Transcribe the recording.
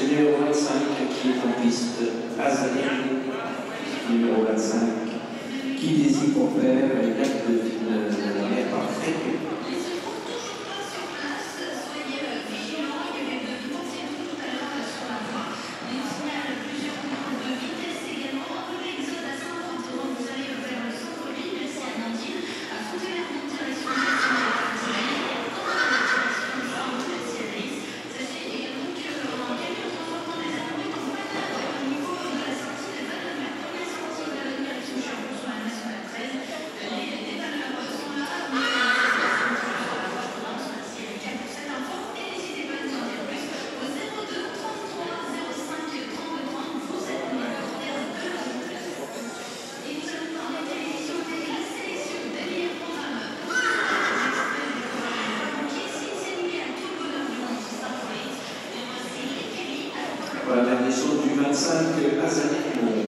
C'est le numéro 25 qui est en piste. Azali, numéro 25, qui désire pour faire les dates de la mer parfaite. Voilà la dernière chose du 25 Azali.